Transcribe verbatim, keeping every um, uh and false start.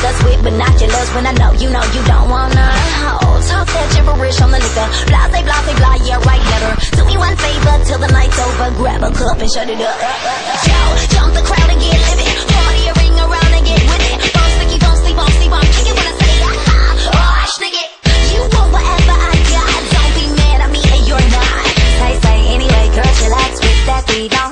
us with binoculars when I know you know you don't wanna. Oh, talk that gibberish on the liquor. Blase, blase, blah, yeah, right letter. Do me one favor till the night's over. Grab a cup and shut it up. Yo, jump the crowd and get livid. Party a ring around and get with it. Bone sticky, bone sleep, bone sleep, bone kick it when I say ah, oh, stick it. You want whatever I got. Don't be mad at me and you're not. Say, say anyway, girl, chillax with that. We don't